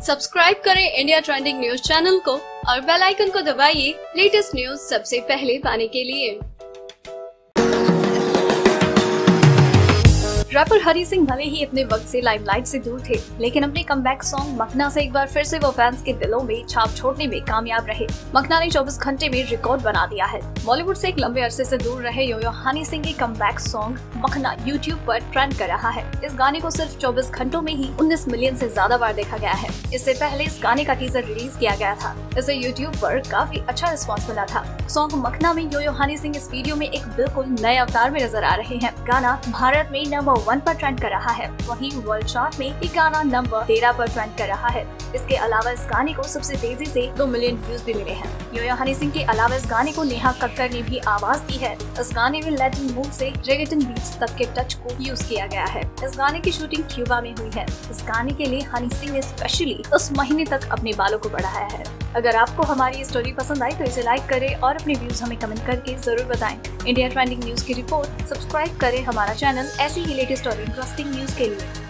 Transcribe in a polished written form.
Subscribe करें India trending news channel को और बेल आइकन को दबाइए लेटेस्ट न्यूज सबसे पहले पाने के लिए। रैपर हनी सिंह भले ही अपने वक्त से लाइमलाइट से दूर थे, लेकिन अपने कमबैक सॉन्ग मखना से एक बार फिर से वो फैंस के दिलों में छाप छोड़ने में कामयाब रहे। मखना ने 24 घंटे में रिकॉर्ड बना दिया है। बॉलीवुड से एक लंबे अरसे से दूर रहे यो हनी सिंह के कमबैक सॉन्ग मखना यूट्यूब पर ट्रेंड कर रहा है। इस गाने को सिर्फ 24 घंटों में ही 19 मिलियन से ज्यादा बार देखा गया है। इससे पहले इस गाने का टीजर रिलीज किया गया था। इसे यूट्यूब पर काफी अच्छा रिस्पॉन्स मिला था। सॉन्ग मखना में यो हनी सिंह इस वीडियो में एक बिल्कुल नए अवतार में नजर आ रहे हैं। गाना भारत में नंबर 1 पर ट्रेंड कर रहा है, वहीं वर्ल्ड चार्ट में ये गाना नंबर 13 पर ट्रेंड कर रहा है। इसके अलावा इस गाने को सबसे तेजी से 2 मिलियन व्यूज भी मिले हैं। यो हनी सिंह के अलावा इस गाने को नेहा कक्कर ने भी आवाज दी है। इस गाने में लैटिन मूव से रेगेटन बीट्स तक के टच को यूज किया गया है। इस गाने की शूटिंग क्यूबा में हुई है। इस गाने के लिए हनी सिंह ने स्पेशली उस महीने तक अपने बालों को बढ़ाया है। अगर आपको हमारी ये स्टोरी पसंद आई तो इसे लाइक करें और अपने व्यूज हमें कमेंट करके जरूर बताएं। इंडिया ट्रेंडिंग न्यूज की रिपोर्ट सब्सक्राइब करें हमारा चैनल ऐसी ही लेटेस्ट और इंटरेस्टिंग न्यूज के लिए।